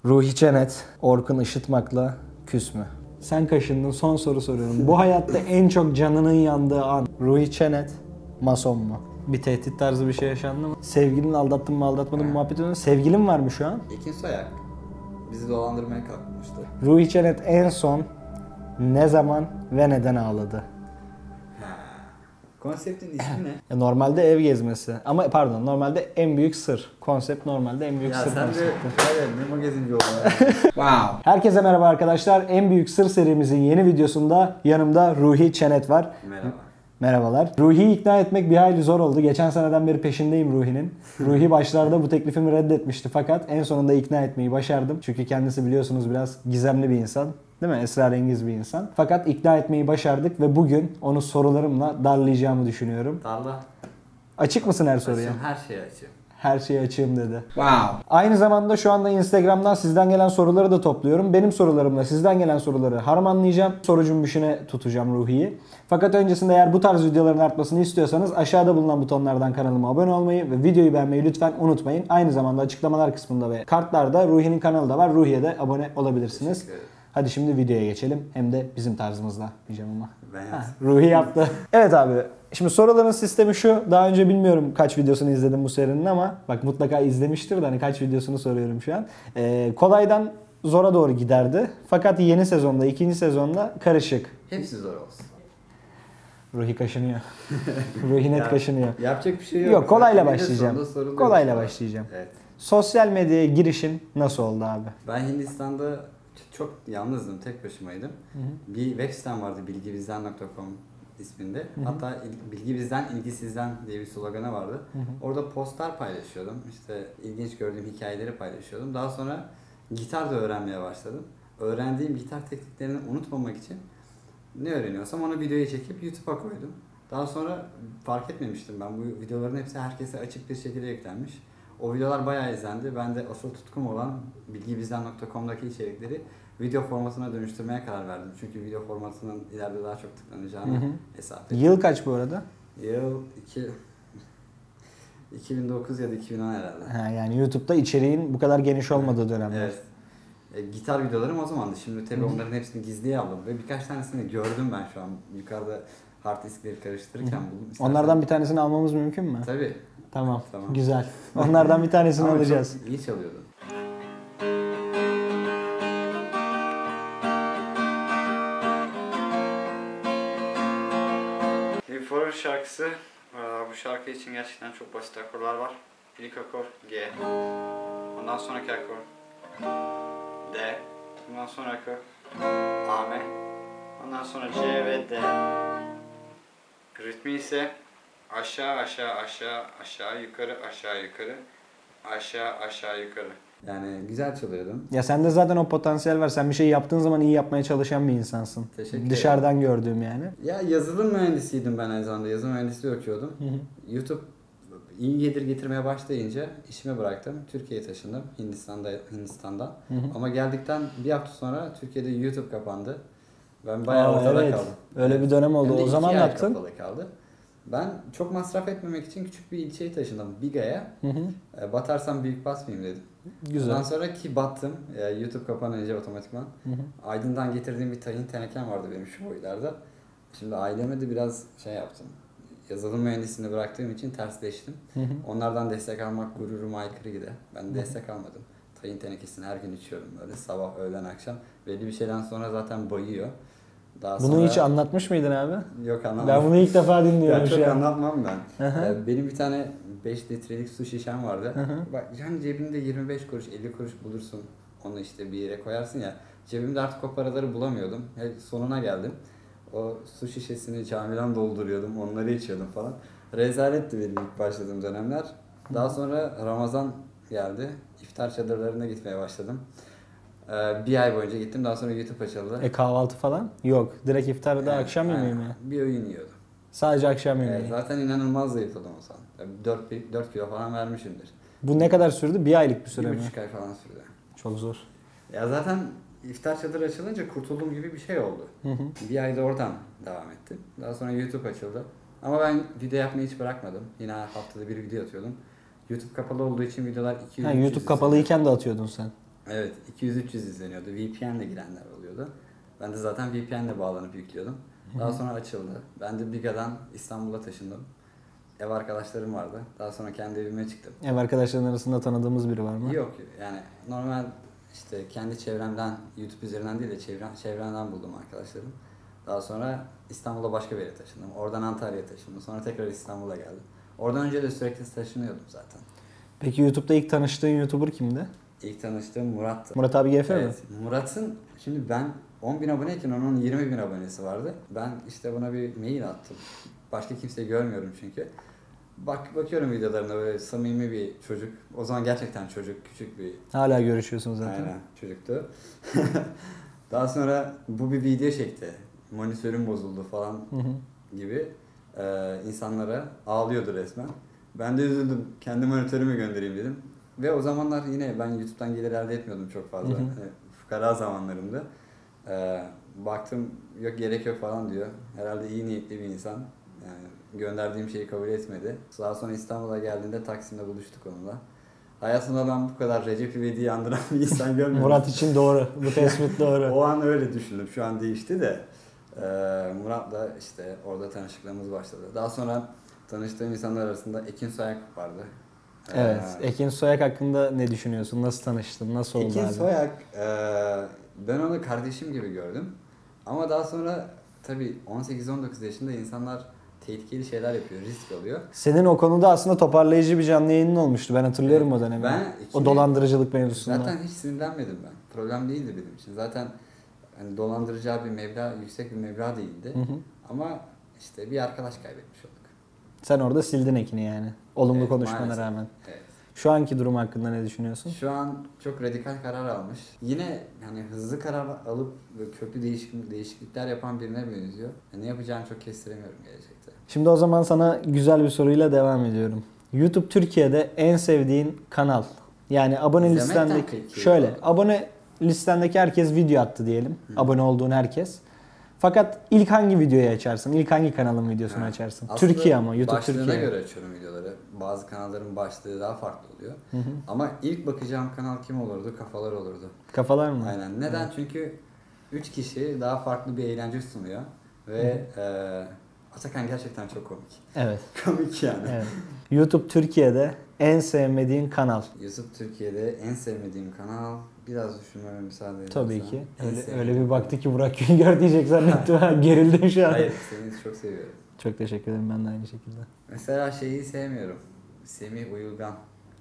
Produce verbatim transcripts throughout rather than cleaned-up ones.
Ruhi Çenet, Orkun Işıtmak'la küs mü? Sen kaşındın, son soru soruyorum. Bu hayatta en çok canının yandığı an. Ruhi Çenet, mason mu? Bir tehdit tarzı bir şey yaşandı mı? Sevgilini aldattın mı aldatmadın mı muhabbet ediyorsun. Sevgilin var mı şu an? Ekin Soyak bizi dolandırmaya kalkmıştı. Ruhi Çenet en son ne zaman ve neden ağladı? Konseptin ismi ne? Ya normalde ev gezmesi. Ama pardon, normalde en büyük sır. Konsept normalde en büyük Ya sır sen de konsepti. evet, ne magazinci oldun yani. Wow. Herkese merhaba arkadaşlar. En büyük sır serimizin yeni videosunda yanımda Ruhi Çenet var. Merhaba. Merhabalar. Ruhi'yi ikna etmek bir hayli zor oldu. Geçen seneden beri peşindeyim Ruhi'nin. Ruhi başlarda bu teklifimi reddetmişti fakat en sonunda ikna etmeyi başardım. Çünkü kendisi biliyorsunuz biraz gizemli bir insan. Değil mi? Esrarengiz bir insan. Fakat ikna etmeyi başardık ve bugün onu sorularımla darlayacağımı düşünüyorum. Darla. Açık mısın her soruya? Açım, her şeyi açım. Her şeyi açığım dedi. Wow. Aynı zamanda şu anda Instagram'dan sizden gelen soruları da topluyorum. Benim sorularımla sizden gelen soruları harmanlayacağım. Soru cümbüşüne tutacağım Ruhi'yi. Fakat öncesinde eğer bu tarz videoların artmasını istiyorsanız aşağıda bulunan butonlardan kanalıma abone olmayı ve videoyu beğenmeyi lütfen unutmayın. Aynı zamanda açıklamalar kısmında ve kartlarda Ruhi'nin kanalı da var. Ruhi'ye de abone olabilirsiniz. Hadi şimdi videoya geçelim. Hem de bizim tarzımızla diyeceğim ama. Ben Ha, Ruhi yaptı. Evet abi. Şimdi soruların sistemi şu. Daha önce bilmiyorum kaç videosunu izledim bu serinin ama bak mutlaka izlemiştir de hani kaç videosunu soruyorum şu an. Ee, kolaydan zora doğru giderdi. Fakat yeni sezonda, ikinci sezonda karışık. Hepsi zor olsun. Ruhi kaşınıyor. Ruhi net Ya, kaşınıyor. Yapacak bir şey yok. Yok, kolayla Zaten başlayacağım. sonunda Kolayla soruluyor. başlayacağım. Evet. Sosyal medyaya girişin nasıl oldu abi? Ben Hindistan'da çok yalnızdım, tek başımaydım. Hı hı. Bir web sitem vardı, bilgibizden nokta com isminde. Hı hı. Hatta il- bilgi bizden, ilgi sizden diye bir sloganı vardı. Hı hı. Orada postlar paylaşıyordum. İşte ilginç gördüğüm hikayeleri paylaşıyordum. Daha sonra gitar da öğrenmeye başladım. Öğrendiğim gitar tekniklerini unutmamak için ne öğreniyorsam onu videoya çekip YouTube'a koydum. Daha sonra fark etmemiştim ben. Bu videoların hepsi herkese açık bir şekilde yüklenmiş. O videolar bayağı izlendi. Ben de asıl tutkum olan bilgibizden nokta com'daki içerikleri video formatına dönüştürmeye karar verdim. Çünkü video formatının ileride daha çok tıklanacağını Hı hı. hesap ettim. Yıl kaç bu arada? Yıl iki iki bin dokuz ya da iki bin on herhalde. Ha, yani YouTube'da içeriğin bu kadar geniş olmadığı dönemler. Evet. E, gitar videolarım o zamandı. Şimdi tabii onların hepsini gizliye aldım ve birkaç tanesini gördüm ben şu an. Yukarıda hard diskleri karıştırırken buldum. İstersen... Onlardan bir tanesini almamız mümkün mü? Tabii. Tamam. Tamam. Güzel. Onlardan bir tanesini Ama alacağız. çok iyi çalıyordu. Heavy Forward şarkısı. Bu şarkı için gerçekten çok basit akorlar var. İlk akor G. Ondan sonraki akor D. Ondan sonraki akor A M. Ondan sonra C ve D. Ritmi ise aşağı aşağı aşağı aşağı yukarı aşağı yukarı aşağı aşağı yukarı. Yani güzel çalıyordum. Ya sende zaten o potansiyel var. Sen bir şey yaptığın zaman iyi yapmaya çalışan bir insansın. Teşekkür ederim. Dışarıdan gördüğüm yani. Ya yazılım mühendisiydim ben aynı zamanda. Yazılım mühendisliği okuyordum. Hı hı. YouTube iyi gelir getirmeye başlayınca işimi bıraktım. Türkiye'ye taşındım. Hindistan'da Hindistan'da. Hı hı. Ama geldikten bir hafta sonra Türkiye'de YouTube kapandı. Ben bayağı Aa, ortada evet. kaldım. Öyle Evet. bir dönem oldu. Hem de O iki zaman ne ay yaptın? kapalı kaldı. Ben çok masraf etmemek için küçük bir ilçeye taşındım. Biga'ya. Hı hı. E, Batarsam büyük basmayayım dedim. Güzel. Ondan sonra ki battım. E, YouTube kapanınca otomatikman. Hı hı. Aydın'dan getirdiğim bir tahin tenekem vardı benim şu boylarda. Şimdi aileme de biraz şey yaptım. Yazılım mühendisliğini bıraktığım için tersleştim. Hı hı. Onlardan destek almak gururuma aykırı gider. Ben destek almadım. Tahin tenekesini her gün içiyorum böyle sabah, öğlen, akşam. Belli bir şeyden sonra zaten bayıyor. Daha Bunu sonra... hiç anlatmış mıydın abi? Yok, anlatmam. Ben bunu ilk defa dinliyorum Ya çok şu an. anlatmam ben. Hı hı. Ee, Benim bir tane beş litrelik su şişem vardı. Hı hı. Bak yani cebinde yirmi beş kuruş, elli kuruş bulursun. Onu işte bir yere koyarsın ya. Cebimde artık o paraları bulamıyordum. Hep sonuna geldim. O su şişesini camidan dolduruyordum. Onları içiyordum falan. Rezaletti benim ilk başladığım dönemler. Daha sonra Ramazan geldi. İftar çadırlarına gitmeye başladım. Ee, bir ay boyunca gittim. Daha sonra YouTube açıldı. E kahvaltı falan? Yok. Direkt iftarda Evet, akşam yemeği mi? aynen. Bir öğün yiyordum. Sadece akşam yemeği. Evet, zaten inanılmaz zayıfladım o zaman. dört kilo falan vermişimdir. Bu ne kadar sürdü? Bir aylık bir süre Bir mi? buçuk ay falan sürdü. Çok zor. Ya zaten iftar çadırı açılınca kurtulduğum gibi bir şey oldu. Hı hı. Bir ayda oradan devam etti. Daha sonra YouTube açıldı. Ama ben video yapmayı hiç bırakmadım. Yine haftada bir video atıyordum. YouTube kapalı olduğu için videolar iki yüz Ha, üç yüz YouTube kapalıyken de atıyordun sen. Evet, iki yüz üç yüz izleniyordu. V P N ile girenler oluyordu. Ben de zaten V P N ile bağlanıp yüklüyordum. Daha sonra açıldı. Ben de Biga'dan İstanbul'a taşındım. Ev arkadaşlarım vardı. Daha sonra kendi evime çıktım. Ev arkadaşların arasında tanıdığımız biri var mı? Yok yani normal işte kendi çevremden, YouTube üzerinden değil de çevrem, çevremden buldum arkadaşlarım. Daha sonra İstanbul'a başka bir yere taşındım. Oradan Antalya'ya taşındım. Sonra tekrar İstanbul'a geldim. Oradan önce de sürekli taşınıyordum zaten. Peki YouTube'da ilk tanıştığın YouTuber kimdi? İlk tanıştığım Murat'tı. Murat abi G F mi? Evet. Murat'ın şimdi ben on bin aboneyken onun yirmi bin abonesi vardı. Ben işte buna bir mail attım. Başka kimseyi görmüyorum çünkü. Bak bakıyorum videolarına böyle samimi bir çocuk. O zaman gerçekten çocuk, küçük bir. Hala görüşüyorsun zaten. Aynen çocuktu. Daha sonra bu bir video çekti. Monitörüm bozuldu falan Hı hı. gibi ee, insanlara ağlıyordu resmen. Ben de üzüldüm. Kendi monitörümü göndereyim dedim. Ve o zamanlar yine ben YouTube'dan gelir elde etmiyordum çok fazla. Hı hı. Yani fukara zamanlarımdı. Ee, baktım yok gerek yok falan diyor. Herhalde iyi niyetli bir insan. Yani gönderdiğim şeyi kabul etmedi. Daha sonra İstanbul'a geldiğinde Taksim'de buluştuk onunla. Hayatımda ben bu kadar Recep İvedik'i andıran bir insan görmedim. Murat için doğru. Bu tespit doğru. O an öyle düşündüm. Şu an değişti de. Ee, Murat'la işte orada tanışıklığımız başladı. Daha sonra tanıştığım insanlar arasında Ekin Soyak vardı. Evet. Ee, Ekin Soyak hakkında ne düşünüyorsun? Nasıl tanıştın? Nasıl oldu Ekin abi? Soyak, e, ben onu kardeşim gibi gördüm. Ama daha sonra tabii on sekiz on dokuz yaşında insanlar tehlikeli şeyler yapıyor, risk alıyor. Senin o konuda aslında toparlayıcı bir canlı yayının olmuştu. Ben hatırlıyorum Evet, o dönemi. ben O ikili- dolandırıcılık mevzusunda. Zaten hiç sinirlenmedim ben. Problem değildi benim için. Zaten hani dolandıracağı bir meblağ, yüksek bir meblağ değildi. Hı hı. Ama işte bir arkadaş kaybetmiş olduk. Sen orada sildin Ekin'i yani. Olumlu Evet, konuşmana maalesef. rağmen. Evet. Şu anki durum hakkında ne düşünüyorsun? Şu an çok radikal karar almış. Yine hani hızlı karar alıp böyle köklü değişik, değişiklikler yapan birine benziyor. Ne yapacağını çok kestiremiyorum gelecekte. Şimdi o zaman sana güzel bir soruyla devam ediyorum. YouTube Türkiye'de en sevdiğin kanal. Yani abone İzlemekten listendeki peki. şöyle abone listendeki herkes video attı diyelim. Hı. Abone olduğun herkes. Fakat ilk hangi videoyu açarsın? İlk hangi kanalın videosunu Ha. açarsın? Aslında Türkiye ama YouTube başlığına Türkiye. göre açıyorum videoları. Bazı kanalların başlığı daha farklı oluyor. Hı hı. Ama ilk bakacağım kanal kim olurdu? Kafalar olurdu. Kafalar mı? Aynen. Neden? Çünkü üç kişi daha farklı bir eğlence sunuyor. Ve e, Atakan gerçekten çok komik. Evet. Komik yani. Evet. YouTube Türkiye'de en sevmediğin kanal. YouTube Türkiye'de en sevmediğim kanal, biraz düşünmeme müsaade edersen. Tabii ki. En Öyle, sevdiğim öyle bir kanal. baktı ki Burak Güngör diyecek zannettim. Ha, gerildim şu an. Hayır, seni çok seviyorum. Çok teşekkür ederim, ben de aynı şekilde. Mesela şeyi sevmiyorum. Semih Uyulgan.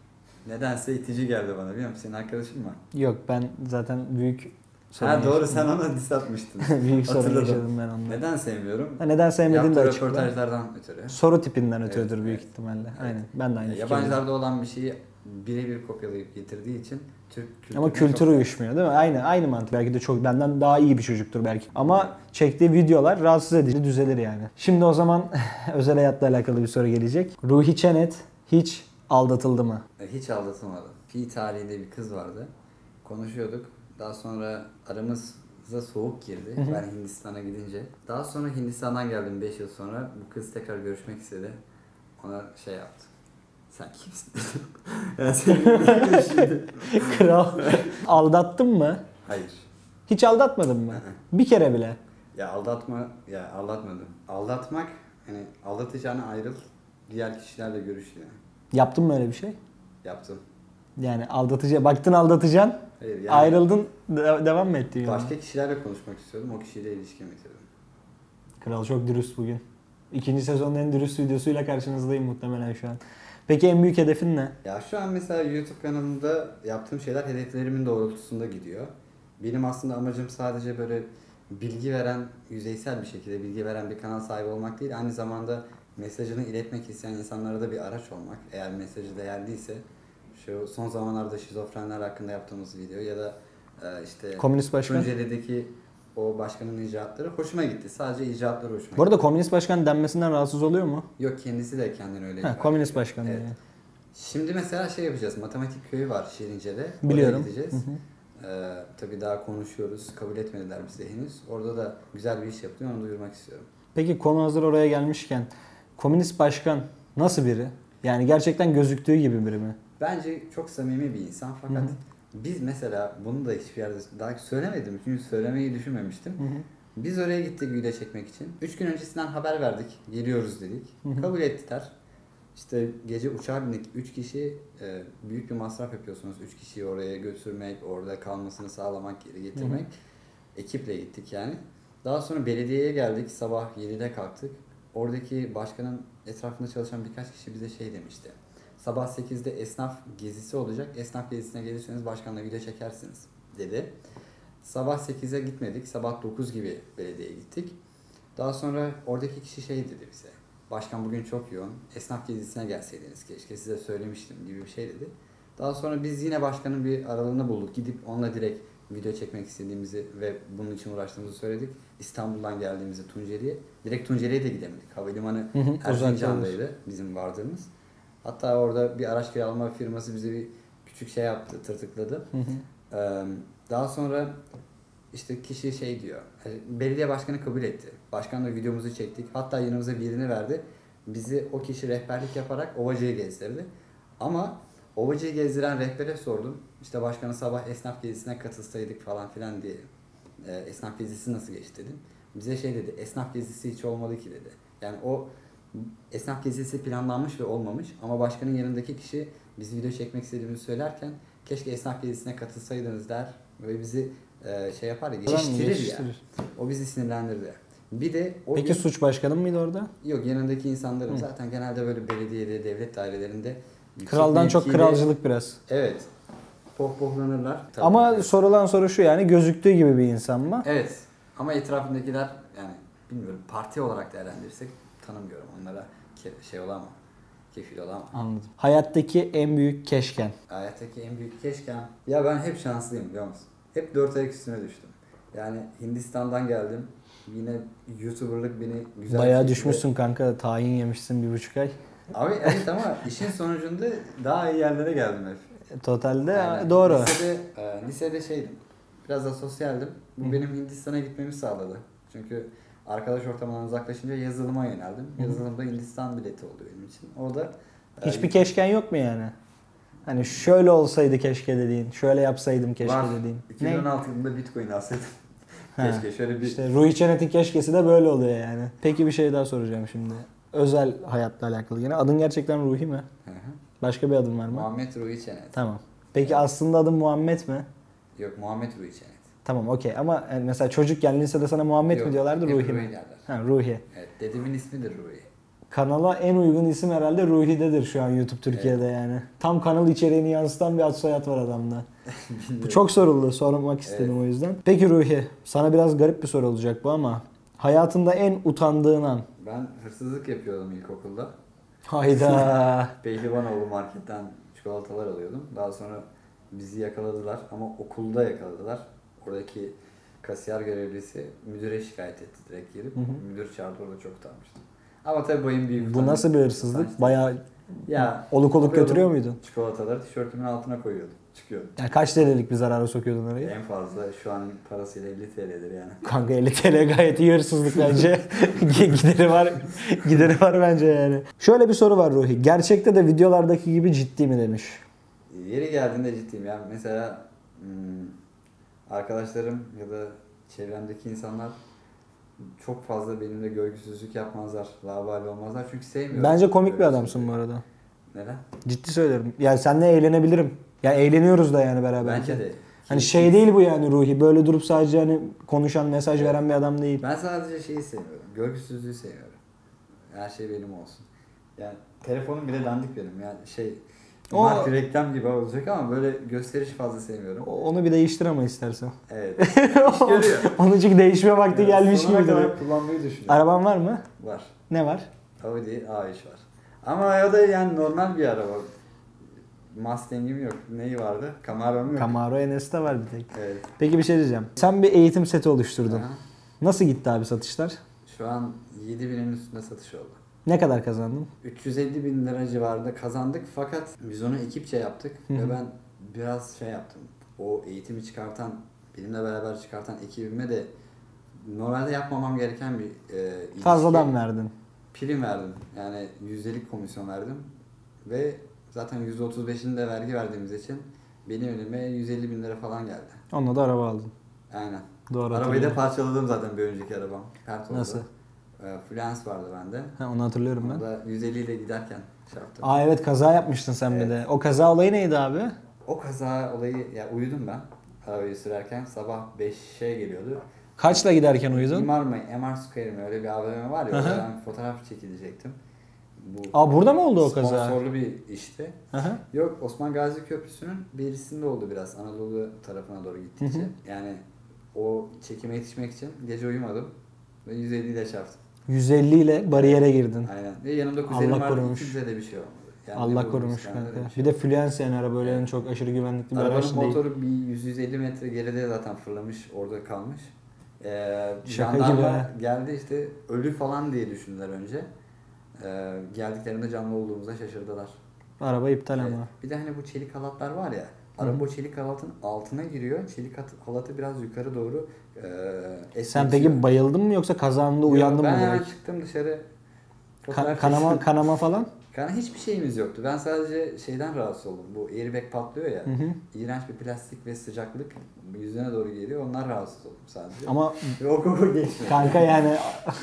Nedense itici geldi bana, biliyor musun? Senin arkadaşın mı? Yok, ben zaten büyük sorun Ha doğru, yaşadım. sen ona diss atmıştın. Büyük sorun Hatırladım. yaşadım ben onunla. Neden sevmiyorum? Ha, neden sevmediğini de Yaptığı açıkla. röportajlardan ötürü. Soru tipinden ötürüdür Evet, büyük evet. ihtimalle. Evet. Aynen. Ben de aynı fikirdeyim. Yabancılarda olan bir şeyi birebir kopyalayıp getirdiği için Türk kültürüne Ama kültür çok- uyuşmuyor değil mi? Aynı aynı mantık. Belki de çok benden daha iyi bir çocuktur belki. Ama çektiği videolar rahatsız edici, düzelir yani. Şimdi o zaman özel hayatla alakalı bir soru gelecek. Ruhi Çenet hiç aldatıldı mı? Hiç aldatılmadım. Pi tarihinde bir kız vardı. Konuşuyorduk. Daha sonra aramıza soğuk girdi. Hı hı. Ben Hindistan'a gidince. Daha sonra Hindistan'dan geldim beş yıl sonra. Bu kız tekrar görüşmek istedi. Ona şey yaptı. Sen kimsin? yani senin şimdi. Kral. Aldattın mı? Hayır. Hiç aldatmadın mı? Bir kere bile. Ya aldatma, ya aldatmadım. Aldatmak, yani aldatacağına ayrıl. Diğer kişilerle görüş yani. Yaptın mı öyle bir şey? Yaptım. Yani aldatıcı, baktın aldatacaksın, Hayır yani. ayrıldın, de- devam mı ettin? yoluna? Başka kişilerle konuşmak istiyordum. O kişiyle ilişki bitirdim. Kral çok dürüst bugün. İkinci sezonun en dürüst videosuyla karşınızdayım muhtemelen şu an. Peki en büyük hedefin ne? Ya şu an mesela YouTube kanalımda yaptığım şeyler hedeflerimin doğrultusunda gidiyor. Benim aslında amacım sadece böyle bilgi veren, yüzeysel bir şekilde bilgi veren bir kanal sahibi olmak değil. Aynı zamanda mesajını iletmek isteyen insanlara da bir araç olmak. Eğer mesajı değerliyse. Şu son zamanlarda şizofrenler hakkında yaptığımız video ya da e, işte Komünist başkan. Tunceli'deki o başkanın icraatları hoşuma gitti. Sadece icraatları hoşuma Bu arada gitti. komünist başkan denmesinden rahatsız oluyor mu? Yok, kendisi de kendini öyle Ha, ifade komünist ediyor. başkan Evet. diye. Şimdi mesela şey yapacağız. Matematik köyü var Şirince'de. Biliyorum. Oraya gideceğiz. Hı hı. Ee, tabii daha konuşuyoruz. Kabul etmediler bizi henüz. Orada da güzel bir iş yapılıyor. Onu duyurmak istiyorum. Peki konu hazır oraya gelmişken komünist başkan nasıl biri? Yani gerçekten gözüktüğü gibi biri mi? Bence çok samimi bir insan fakat Hı hı. Biz mesela bunu da hiçbir yerde daha söylemedim çünkü söylemeyi düşünmemiştim. Hı hı. Biz oraya gittik video çekmek için. üç gün öncesinden haber verdik. Geliyoruz dedik. Hı hı. Kabul ettiler. İşte gece uçağa bindik. üç kişi e, büyük bir masraf yapıyorsunuz. üç kişiyi oraya götürmek, orada kalmasını sağlamak, geri getirmek. Hı hı. Ekiple gittik yani. Daha sonra belediyeye geldik. Sabah yedide kalktık. Oradaki başkanın etrafında çalışan birkaç kişi bize şey demişti. Sabah sekizde esnaf gezisi olacak. Esnaf gezisine gelirseniz başkanla video çekersiniz dedi. Sabah sekize gitmedik. Sabah dokuz gibi belediyeye gittik. Daha sonra oradaki kişi şey dedi bize. Başkan bugün çok yoğun. Esnaf gezisine gelseydiniz keşke, size söylemiştim gibi bir şey dedi. Daha sonra biz yine başkanın bir aralığını bulduk. Gidip onunla direkt video çekmek istediğimizi ve bunun için uğraştığımızı söyledik. İstanbul'dan geldiğimizi Tunceli'ye. Direkt Tunceli'ye de gidemedik. Havalimanı Erzincan'daydı bizim vardığımız. Hatta orada bir araç kiralama firması bize bir küçük şey yaptı, tırtıkladı. Hı hı. Ee, daha sonra işte kişi şey diyor, belediye başkanı kabul etti. Başkanla videomuzu çektik. Hatta yanımıza birini verdi. Bizi o kişi rehberlik yaparak Ovacı'yı gezdirdi. Ama Ovacı'yı gezdiren rehbere sordum. İşte başkanı sabah esnaf gezisine katılsaydık falan filan diye. E, esnaf gezisi nasıl geçti dedim. Bize şey dedi, esnaf gezisi hiç olmadı ki dedi. Yani o esnaf gezisi planlanmış ve olmamış. Ama başkanın yanındaki kişi biz video çekmek istediğimizi söylerken keşke esnaf gezisine katılsaydınız der ve bizi e, şey yapar ya, geçiştirir ya. O bizi sinirlendirdi. Bir de o Peki gün, suç başkanı mıydı orada? Yok, yanındaki insanların Hı. zaten genelde böyle belediyede, devlet dairelerinde kraldan çok mevkiyle, kralcılık biraz. Evet. Pohpohlanırlar. Ama Tabii. sorulan soru şu, yani gözüktüğü gibi bir insan mı? Evet. Ama etrafındakiler yani bilmiyorum, parti olarak değerlendirirsek tanımıyorum onlara, şey olamam. Kefil olamam. Anladım. Hayattaki en büyük keşken. Hayattaki en büyük keşken. Ya ben hep şanslıyım biliyor musun? Hep dört ayak üstüne düştüm. Yani Hindistan'dan geldim. Yine YouTuber'lık beni güzel... Bayağı düşmüşsün kanka. Tayin yemişsin bir buçuk ay. Abi evet ama işin sonucunda daha iyi yerlere geldim hep. Totalde Aynen. doğru. Lisede, e, lisede şeydim. Biraz da sosyaldim. Bu Hı. benim Hindistan'a gitmemi sağladı. Çünkü arkadaş ortamından uzaklaşınca yazılıma yöneldim. Hı. Yazılımda Hindistan bileti oldu benim için. Orada hiçbir e, keşken yok mu yani? Hani şöyle olsaydı keşke dediğin, şöyle yapsaydım keşke var. dediğin. iki bin on altı yılında Bitcoin alsaydım. Keşke şöyle bir... İşte Ruhi Çenet'in keşkesi de böyle oluyor yani. Peki bir şey daha soracağım şimdi. Özel hayatla alakalı yine. Adın gerçekten Ruhi mi? Hı hı. Başka bir adın var mı? Muhammed Ruhi Çenet. Tamam. Peki evet. Aslında adın Muhammed mi? Yok, Muhammed Ruhi Çenet. Tamam, okey, ama yani mesela çocukken lisede sana Muhammed Yok, mi diyorlardı, Ruhi, Ruhi mi? derler. Ha, Ruhi. Evet, dedemin ismidir Ruhi. Kanala en uygun isim herhalde Ruhi'dedir şu an YouTube Türkiye'de evet. Yani. Tam kanal içeriğini yansıtan bir ad soyad var adamda. Bu çok soruldu, sormak istedim evet. O yüzden. Peki Ruhi, sana biraz garip bir soru olacak bu ama hayatında en utandığın an? Ben hırsızlık yapıyordum ilkokulda. Hayda. Pehlivanoğlu marketten çikolatalar alıyordum. Daha sonra bizi yakaladılar ama okulda yakaladılar. Oradaki kasiyer görevlisi müdüre şikayet etti direkt gelip. Hı hı. Müdür çağırdı, orada çok utanmıştım. Ama tabii boyum büyük. Bu nasıl bir hırsızlık? Bayağı ya, oluk oluk götürüyor muydun? Çikolataları tişörtümün altına koyuyordum. Çıkıyordum. Yani kaç T L'lik bir zarara sokuyordun orayı? En fazla şu an parasıyla elli T L'dir yani. Kanka elli T L gayet iyi hırsızlık bence. Gideri var. Gideri var bence yani. Şöyle bir soru var Ruhi. Gerçekte de videolardaki gibi ciddi mi demiş? Yeri geldiğinde ciddiyim ya. Mesela hmm, arkadaşlarım ya da çevremdeki insanlar çok fazla benimle görgüsüzlük yapmazlar, laubali olmazlar çünkü sevmiyorum. Bence komik bir adamsın bu arada. Neden? Ciddi söylüyorum. Yani seninle eğlenebilirim. Yani eğleniyoruz da yani beraber. Bence de. Hani şey değil bu yani Ruhi. Böyle durup sadece hani konuşan, mesaj veren bir adam değil. Ben sadece şeyi seviyorum. Görgüsüzlüğü seviyorum. Her şey benim olsun. Yani telefonum bile dandik benim. Yani şey o... marka reklam gibi olacak ama böyle gösteriş fazla sevmiyorum. Onu bir değiştir ama istersen. Evet. İş görüyor. Onun çünkü değişme vakti yani gelmiş gibi duruyor. Kullanmayı düşünüyorum. Araban var mı? Var. Ne var? Audi A üç var. Ama o da yani normal bir araba. Mustang'im yok. Neyi vardı? Camaro'm yok. Camaro N S'te var bir tek. Evet. Peki bir şey diyeceğim. Sen bir eğitim seti oluşturdun. Aha. Nasıl gitti abi satışlar? Şu an yedi binin üstünde satış oldu. Ne kadar kazandın? üç yüz elli bin lira civarında kazandık fakat biz onu ekipçe yaptık ve ben biraz şey yaptım. O eğitimi çıkartan, benimle beraber çıkartan ekibime de normalde yapmamam gereken bir e, ilişki. Fazladan verdin. Prim verdim. Yani yüzdelik komisyon verdim ve zaten yüzde otuz beşini de vergi verdiğimiz için benim önüme yüz elli bin lira falan geldi. Onunla da araba aldın. Aynen. Doğru Arabayı da parçaladım zaten bir önceki arabam. Pert oldu. Nasıl? Ee, Fluence vardı bende. Ha, onu hatırlıyorum ben. Onu da yüz elli ile giderken çarptım. Aa evet, kaza yapmıştın sen Evet. bir de. O kaza olayı neydi abi? O kaza olayı, ya uyudum ben arabayı sürerken, sabah beşe geliyordu. Kaçla giderken uyudun? İmar mı, M R Square mi, öyle bir A V M var ya, Aha. orada ben fotoğraf çekilecektim. Bu Aa, burada mı oldu o kaza? sponsorlu bir işti. Aha. Yok, Osman Gazi Köprüsü'nün birisinde oldu biraz, Anadolu tarafına doğru gittikçe. Hı hı. Yani o çekime yetişmek için gece uyumadım ve yüz elli ile çarptım. yüz elli ile bariyere girdin. Aynen. Ve yanımda kuzenim Allah vardı, korumuş. ikimize de bir şey olmadı. Yani Allah bir korumuş bende de kanka. bir şey Bir de Fluence yani araba öyle çok aşırı güvenlikli bir araç Arabanın değil. motoru bir yüz yüz elli metre geride zaten fırlamış, orada kalmış. Ee, Şaka jandarma gibi ha. geldi, işte ölü falan diye düşündüler önce. Ee, geldiklerinde canlı olduğumuza şaşırdılar. Araba iptal Evet. ama. Bir de hani bu çelik halatlar var ya, araba o çelik halatın altına giriyor. Çelik hat- halatı biraz yukarı doğru e, Sen esnetiyor. peki bayıldın mı yoksa kazanda Yok, uyandın ben mı hemen direkt? çıktım dışarı. Ka- fotoğraf kanama çektim. kanama falan? Yani hiçbir şeyimiz yoktu. Ben sadece şeyden rahatsız oldum. Bu airbag patlıyor ya. Hı hı. İğrenç bir plastik ve sıcaklık yüzüne doğru geliyor. Onlar rahatsız oldum sadece. Ama Ve o koku geçmedi. kanka yani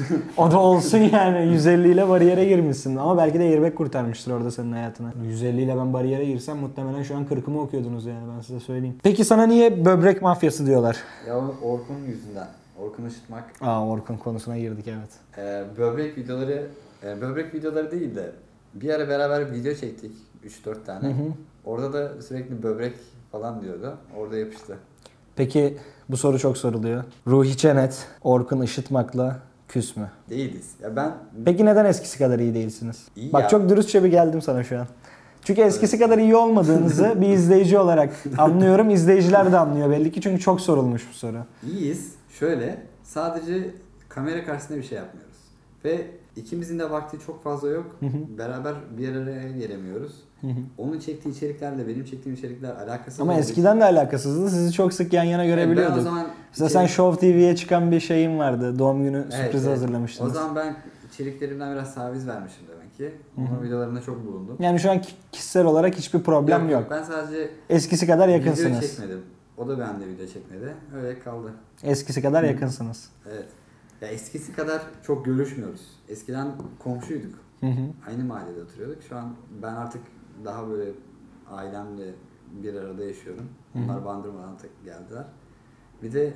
o da olsun yani, yüz elli ile bariyere girmişsin. Ama belki de airbag kurtarmıştır orada senin hayatını. yüz elli ile ben bariyere girsem muhtemelen şu an kırkımı okuyordunuz yani, ben size söyleyeyim. Peki sana niye böbrek mafyası diyorlar? Ya o Orkun yüzünden. Orkun Işıtmak. Aa, Orkun konusuna girdik evet. Ee, böbrek videoları, e, böbrek videoları değil de bir ara beraber video çektik. üç dört tane. Hı hı. Orada da sürekli böbrek falan diyordu. Orada yapıştı. Peki bu soru çok soruluyor. Ruhi Çenet, Orkun Işıtmak'la küs mü? Değiliz. Ya ben Peki neden eskisi kadar iyi değilsiniz? İyi Bak ya. çok dürüstçe bir geldim sana şu an. Çünkü eskisi kadar iyi olmadığınızı bir izleyici olarak anlıyorum. İzleyiciler de anlıyor belli ki, çünkü çok sorulmuş bu soru. iyiyiz. Şöyle, sadece kamera karşısında bir şey yapmıyoruz. Ve ikimizin de vakti çok fazla yok. Hı hı. Beraber bir araya gelemiyoruz. Hı hı. Onun çektiği içeriklerle benim çektiğim içerikler alakasız. Ama olduğu eskiden de alakasızdı. Sizi çok sık yan yana için- Ben o görebiliyorduk. zaman Mesela sen içerik- Show T V'ye çıkan bir şeyin vardı. Doğum günü Evet, sürprizi evet. hazırlamıştınız. O zaman ben içeriklerimden biraz taviz vermişim demek ki. Onun videolarında çok bulundum. Yani şu an ki- kişisel olarak hiçbir problem yok. Ben sadece Eskisi kadar video yakınsınız. çekmedim. O da bende video çekmedi. Öyle kaldı. Eskisi kadar yakınsınız. Evet. Ya eskisi kadar çok görüşmüyoruz. Eskiden komşuyduk. Hı hı. Aynı mahallede oturuyorduk. Şu an ben artık daha böyle ailemle bir arada yaşıyorum. Onlar Bandırma'dan tek geldiler. Bir de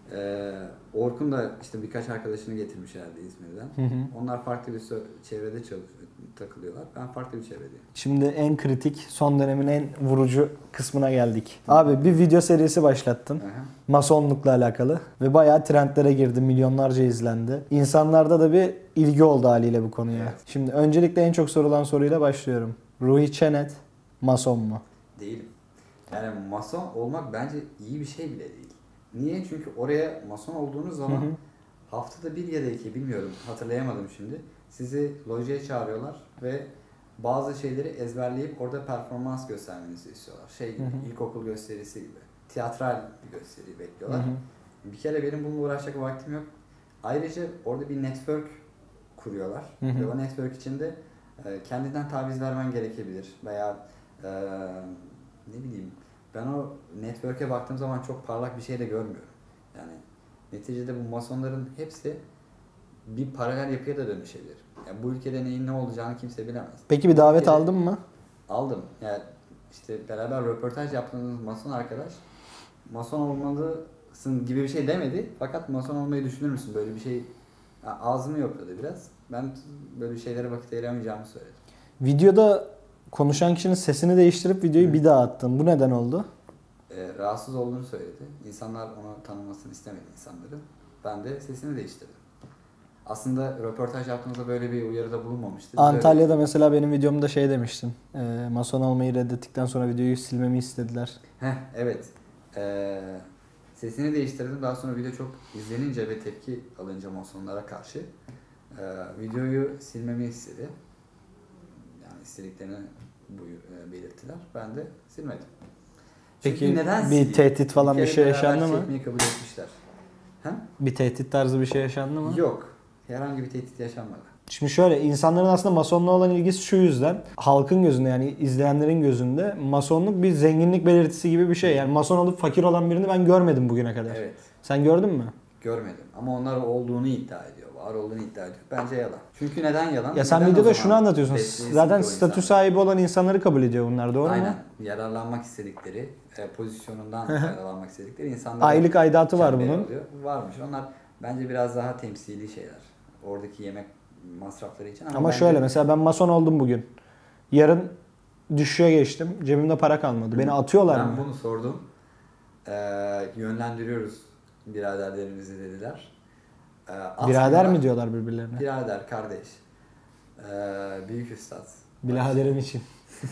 e, Orkun da işte birkaç arkadaşını getirmiş herhalde İzmir'den. Hı hı. Onlar farklı bir sö- çevrede çalış- takılıyorlar. Ben farklı bir çevredeyim. Şimdi en kritik, son dönemin en vurucu kısmına geldik. Abi bir video serisi başlattın. Aha. Masonlukla alakalı ve bayağı trendlere girdi, milyonlarca izlendi. İnsanlarda da bir ilgi oldu haliyle bu konuya. Evet. Şimdi öncelikle en çok sorulan soruyla başlıyorum. Ruhi Çenet mason mu? Değilim. Yani mason olmak bence iyi bir şey bile değil. Niye? Çünkü oraya mason olduğunuz zaman Hı hı. haftada bir ya da iki, bilmiyorum, hatırlayamadım şimdi. Sizi lojeye çağırıyorlar ve bazı şeyleri ezberleyip orada performans göstermenizi istiyorlar. Şey gibi, Hı hı. ilkokul gösterisi gibi. Tiyatral bir gösteri bekliyorlar. Hı hı. Bir kere benim bununla uğraşacak vaktim yok. Ayrıca orada bir network kuruyorlar. Hı hı. Ve o network içinde e, kendinden taviz vermen gerekebilir. Veya e, ne bileyim, ben o network'e baktığım zaman çok parlak bir şey de görmüyorum. Yani neticede bu masonların hepsi bir paralel yapıya da dönüşebilir. Yani bu ülkede neyin ne olacağını kimse bilemez. Peki bir davet Ülkede- aldın mı? Aldım. Yani işte beraber röportaj yaptığımız mason arkadaş, mason olmalısın gibi bir şey demedi. Fakat mason olmayı düşünür müsün? Böyle bir şey, ya ağzımı yokladı biraz. Ben böyle şeylere vakit ayıramayacağımı söyledim. Videoda konuşan kişinin sesini değiştirip videoyu bir daha attın. Bu neden oldu? Ee, rahatsız olduğunu söyledi. İnsanlar onu tanımasını istemedi insanların. Ben de sesini değiştirdim. Aslında röportaj yaptığımızda böyle bir uyarıda bulunmamıştı. Biz Antalya'da mesela benim videomda şey demiştin. E, mason olmayı reddettikten sonra videoyu silmemi istediler. Heh, evet. Ee, sesini değiştirdim. Daha sonra video çok izlenince ve tepki alınca masonlara karşı e, videoyu silmemi istedi. Yani istediklerini buyur, e, belirttiler. Ben de silmedim. Çünkü Peki neden bir sileyim? tehdit falan bir kere şey beraber yaşandı mı? çekmeyi kabul etmişler. Hem? Bir tehdit tarzı bir şey yaşandı mı? Yok. Herhangi bir tehdit yaşanmadı. Şimdi şöyle, insanların aslında masonluğa olan ilgisi şu yüzden. Halkın gözünde, yani izleyenlerin gözünde masonluk bir zenginlik belirtisi gibi bir şey. Yani mason olup fakir olan birini ben görmedim bugüne kadar. Evet. Sen gördün mü? Görmedim. Ama onlar olduğunu iddia ediyor. Var olduğunu iddia ediyor. Bence yalan. Çünkü neden yalan? Ya sen Neden o videoda zaman şunu anlatıyorsun. besleyesin Zaten ki o statü insanları? sahibi olan insanları kabul ediyor bunlar, doğru Aynen. mu? Yararlanmak istedikleri, e, pozisyonundan faydalanmak istedikleri insanlar. Aylık aidatı var çemberi bunun. alıyor. Varmış. Onlar bence biraz daha temsili şeyler. Oradaki yemek masrafları için. Ama, Ama bence- şöyle, mesela ben mason oldum bugün. Yarın düşüşe geçtim. Cebimde para kalmadı. Beni atıyorlar ben mı? bunu sordum. Ee, yönlendiriyoruz biraderlerimizi dediler. Ee, Birader aslında- mi diyorlar birbirlerine? Birader, kardeş. Ee, büyük üstad. Biraderim için.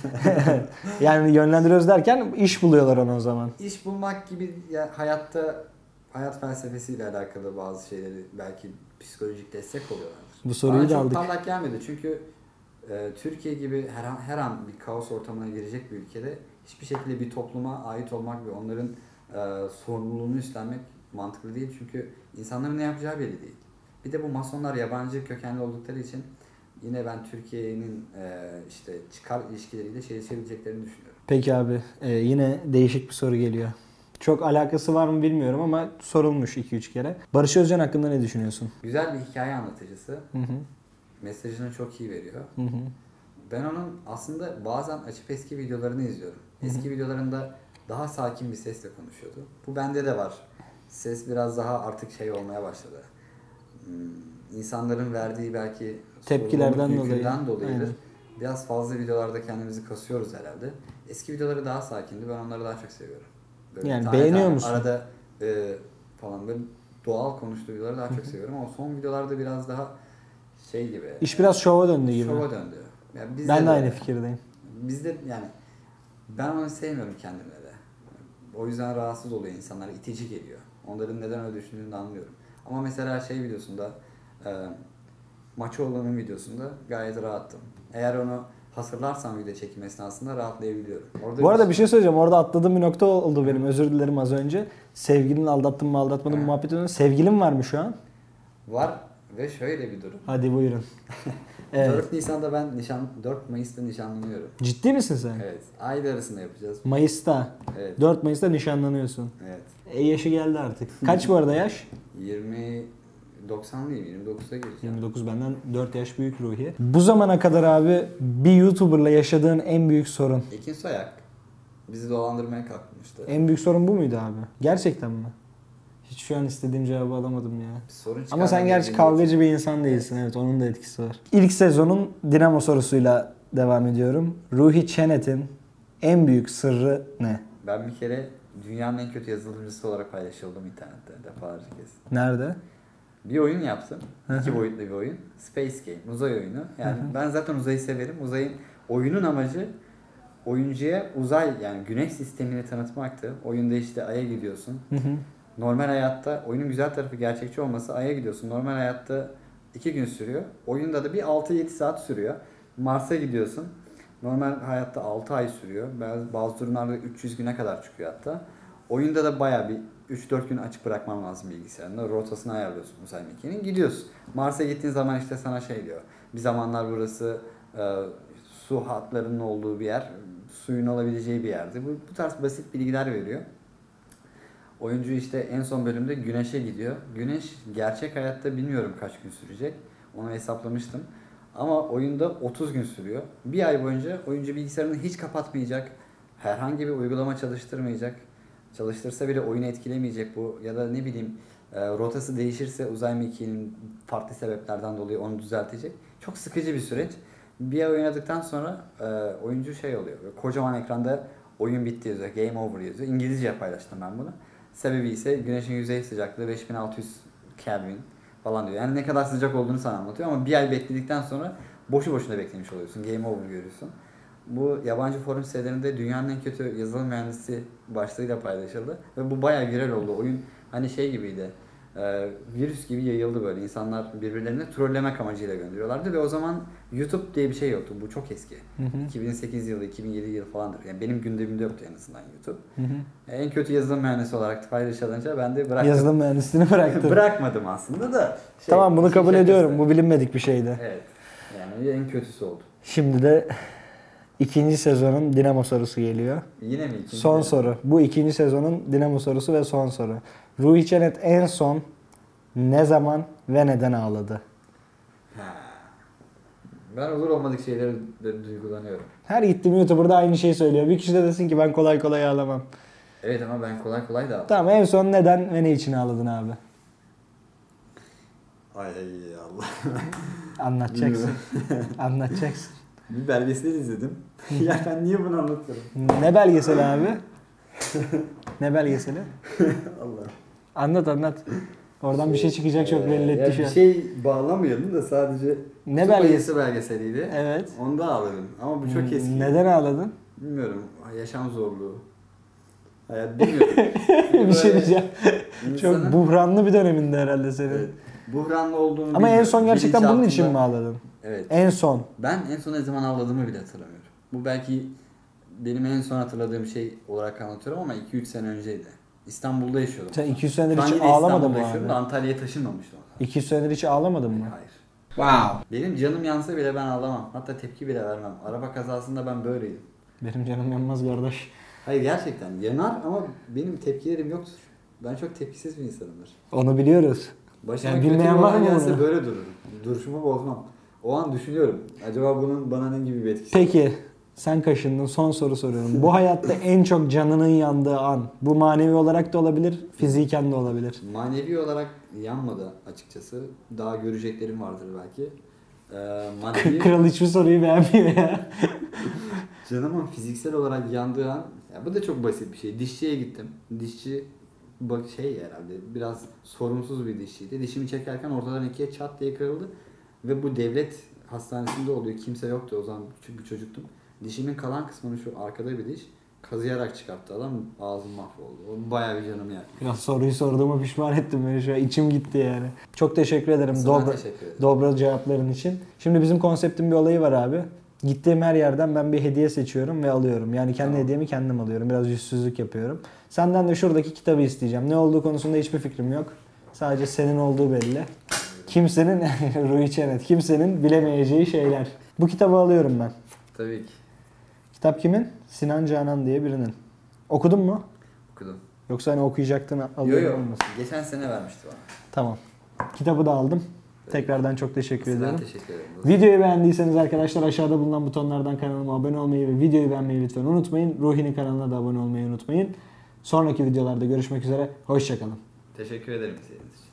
Yani yönlendiriyoruz derken iş buluyorlar onu o zaman. İş bulmak gibi ya, hayatta hayat felsefesiyle alakalı bazı şeyleri belki psikolojik destek oluyorlar. Bu soruyu Bana da çok aldık. parlak gelmedi çünkü e, Türkiye gibi her an, her an bir kaos ortamına girecek bir ülkede hiçbir şekilde bir topluma ait olmak ve onların e, sorumluluğunu üstlenmek mantıklı değil. Çünkü insanların ne yapacağı belli değil. Bir de bu masonlar yabancı kökenli oldukları için yine ben Türkiye'nin e, işte çıkar ilişkileriyle çelişebileceklerini düşünüyorum. Peki abi, e, yine değişik bir soru geliyor. Çok alakası var mı bilmiyorum ama sorulmuş iki üç kere. Barış Özcan hakkında ne düşünüyorsun? Güzel bir hikaye anlatıcısı. Hı hı. Mesajını çok iyi veriyor. Hı hı. Ben onun aslında bazen açıp eski videolarını izliyorum. Eski videolarında daha sakin bir sesle konuşuyordu. Bu bende de var. Ses biraz daha artık şey olmaya başladı. Hmm, İnsanların verdiği belki Tepkilerden sorumluluk dolayı. yükünden dolayıdır. Aynen. Biraz fazla videolarda kendimizi kasıyoruz herhalde. Eski videoları daha sakindi. Ben onları daha çok seviyorum. Böyle Yani tane beğeniyor tane musun? Arada e, falan böyle doğal konuştuğu videoları daha çok seviyorum ama son videolarda biraz daha şey gibi. İş biraz şova döndü gibi. Şova döndü. Yani bizde Ben de de- aynı fikirdeyim. Bizde yani ben onu sevmiyorum kendimde de. O yüzden rahatsız oluyor insanlar. İtici geliyor. Onların neden öyle düşündüğünü de anlıyorum. Ama mesela şey videosunda e, Maçoğlu'nun videosunda gayet rahattım. Eğer onu hatırlarsam video çekim esnasında rahatlayabiliyorum. Orada Bu arada bir şey söyleyeceğim. Orada atladığım bir nokta oldu benim. Özür dilerim az önce. Sevgilini aldattın mı aldatmadın mı Ha. muhabbeti dönüyor. Sevgilin var mı şu an? var ve şöyle bir durum. Hadi buyurun. Evet. dört Nisan'da ben nişan dört Mayıs'ta nişanlanıyorum. Ciddi misin sen? Evet. Ayda arasında yapacağız. Mayıs'ta. Evet. dört Mayıs'ta nişanlanıyorsun. Evet. E yaşı geldi artık. Kaç bu arada yaş? yirmi doksanlıyım. yirmi dokuza gireceğim. yirmi dokuz, benden dört yaş büyük Ruhi. Bu zamana kadar abi bir YouTuber'la yaşadığın en büyük sorun. Ekin Soyak bizi dolandırmaya kalkmıştı. En büyük sorun bu muydu abi? Gerçekten mi? Hiç şu an istediğim cevabı alamadım ya. Bir sorun Ama sen gerçi çıkarmayabildiğim kavgacı bir insan değilsin. Evet, onun da etkisi var. İlk sezonun Dinamo sorusuyla devam ediyorum. Ruhi Çenet'in en büyük sırrı ne? için ben bir kere dünyanın en kötü yazılımcısı olarak paylaşıldım internette defalarca kez. Nerede? Bir oyun yaptım. İki boyutlu bir oyun. Space Game. Uzay oyunu. Yani ben zaten uzayı severim. Uzayın oyunun amacı oyuncuya uzay yani güneş sistemini tanıtmaktı. Oyunda işte Ay'a gidiyorsun. Hı hı. Normal hayatta oyunun güzel tarafı gerçekçi olması Ay'a gidiyorsun. Normal hayatta iki gün sürüyor. Oyunda da bir altı yedi saat sürüyor. Mars'a gidiyorsun. Normal hayatta altı ay sürüyor. Bazı, bazı durumlarda üç yüz güne kadar çıkıyor hatta. Oyunda da bayağı bir üç dört gün açık bırakman lazım bilgisayarında. Rotasını ayarlıyorsun uzay mekiğinin. Gidiyorsun. Mars'a gittiğin zaman işte sana şey diyor. Bir zamanlar burası e, su hatlarının olduğu bir yer. Suyun olabileceği bir yerdi. Bu, bu tarz basit bilgiler veriyor. Oyuncu işte en son bölümde Güneş'e gidiyor. Güneş gerçek hayatta bilmiyorum kaç gün sürecek. Onu hesaplamıştım. Ama oyunda otuz gün sürüyor. Bir ay boyunca oyuncu bilgisayarını hiç kapatmayacak. Herhangi bir uygulama çalıştırmayacak. Çalıştırsa bile oyunu etkilemeyecek bu. Ya da ne bileyim e, rotası değişirse uzay mekiğinin farklı sebeplerden dolayı onu düzeltecek. Çok sıkıcı bir süreç. Bir ay oynadıktan sonra e, oyuncu şey oluyor. Kocaman ekranda oyun bitti yazıyor. Game over yazıyor. İngilizce paylaştım ben bunu. Sebebi ise güneşin yüzey sıcaklığı beş bin altı yüz Kelvin falan diyor. Yani ne kadar sıcak olduğunu sana anlatıyor ama bir ay bekledikten sonra boşu boşuna beklemiş oluyorsun. Game over görüyorsun. Bu yabancı forum sitelerinde dünyanın en kötü yazılım mühendisi başlığıyla paylaşıldı. Ve bu bayağı viral oldu. Oyun hani şey gibiydi. e, virüs gibi yayıldı böyle. İnsanlar birbirlerine trollemek amacıyla gönderiyorlardı ve o zaman YouTube diye bir şey yoktu. Bu çok eski. Hı hı. iki bin sekiz yılı, iki bin yedi yıl falandır. Yani benim gündemimde yoktu en azından YouTube. Hı hı. En kötü yazılım mühendisi olarak paylaşılınca ben de bıraktım. Yazılım mühendisliğini bıraktım. Bırakmadım aslında da. Şey, Tamam, bunu kabul şakası. ediyorum. Bu bilinmedik bir şeydi. Evet. Yani en kötüsü oldu. Şimdi de ikinci sezonun Dinamo sorusu geliyor. Yine mi ikinci? Son de? soru. Bu ikinci sezonun Dinamo sorusu ve son soru. Ruhi Çenet en son ne zaman ve neden ağladı? Ha. Ben olur olmadık şeylere de duygulanıyorum. Her gittiğim YouTuber'da aynı şeyi söylüyor. Bir kişi de desin ki ben kolay kolay ağlamam. Evet ama ben kolay kolay da... Tamam, en son neden ve ne için ağladın abi? Ay Allah. Anlatacaksın. Anlatacaksın. Bir belgesel izledim. Ya ben niye bunu anlatıyorum? Ne belgeseli abi? Ne belgeseli? Allah. Anlat anlat. Oradan bir şey çıkacak, çok belli etti Ya şu bir an. şey bağlamayalım da sadece... Ne Kutup belgeseli? Ayısı belgeseliydi. Evet. Onda ağladım. Ama bu çok eski. Neden ağladın? Bilmiyorum. Yaşam zorluğu. Hayat bilmiyorum. Bir şey diyeceğim. İnsanın- Çok buhranlı bir döneminde herhalde senin. Evet. Buhranlı olduğunu Ama en bilmiyorum. son gerçekten bunun için Bilinçaltında- mi ağladın? Evet. En son. Ben en son ne zaman ağladığımı bile hatırlamıyorum. Bu belki benim en son hatırladığım şey olarak anlatıyorum ama iki üç sene önceydi. İstanbul'da yaşıyordum. Sen iki yüz senedir Şu an hiç yine ağlamadın İstanbul'da mı yaşıyorum da abi? Antalya'ya taşınmamıştım. iki yüz senedir hiç ağlamadın mı? Hayır. Wow. Benim canım yansa bile ben ağlamam. Hatta tepki bile vermem. Araba kazasında ben böyleydim. Benim canım yanmaz kardeş. Hayır gerçekten yanar ama benim tepkilerim yoktur. Ben çok tepkisiz bir insanımdır. Onu biliyoruz. Başıma Yani kötü bir bilmeyen var olay mı gelse bunu? böyle dururum. Duruşumu bozmam. O an düşünüyorum. Acaba bunun bana ne gibi bir etkisi var? Peki sen kaşındın, son soru soruyorum. Bu hayatta en çok canının yandığı an, bu manevi olarak da olabilir, fiziken de olabilir. Manevi olarak yanmadı açıkçası. Daha göreceklerim vardır belki. Ee, manevi Kral hiçbir soruyu beğenmiyor ya. canımın fiziksel olarak yandığı an, ya bu da çok basit bir şey. Dişçiye gittim. Dişçi bak şey herhalde biraz sorumsuz bir dişçiydi. Dişimi çekerken ortadan ikiye çat diye kırıldı. Ve bu devlet hastanesinde oluyor. Kimse yoktu o zaman, küçük bir çocuktum. Dişimin kalan kısmını şu arkada bir diş kazıyarak çıkarttı adam. Ağzım mahvoldu. O bayağı bir canım yani. Ya soruyu sorduğuma pişman ettim beni şu an. İçim gitti yani. Çok teşekkür ederim Sana dobra, teşekkür ederim. dobra cevapların için. Şimdi bizim konseptin bir olayı var abi. Gittiğim her yerden ben bir hediye seçiyorum ve alıyorum. Yani kendi Tamam. hediyemi kendim alıyorum. Biraz yüzsüzlük yapıyorum. Senden de şuradaki kitabı isteyeceğim. Ne olduğu konusunda hiçbir fikrim yok. Sadece senin olduğu belli. Kimsenin, Ruhi Çenet, kimsenin bilemeyeceği şeyler. Bu kitabı alıyorum ben. Tabii ki. Kitap kimin? Sinan Canan diye birinin. Okudun mu? Okudum. Yoksa hani okuyacaktın Yo alıyorum yo. olmasın. Geçen sene vermişti bana. Tamam. Kitabı da aldım. Tekrardan çok teşekkür Ben ediyorum. teşekkür ederim. Videoyu beğendiyseniz arkadaşlar aşağıda bulunan butonlardan kanalıma abone olmayı ve videoyu beğenmeyi lütfen unutmayın. Ruhi'nin kanalına da abone olmayı unutmayın. Sonraki videolarda görüşmek üzere. Hoşçakalın. Teşekkür ederim izlediğiniz için.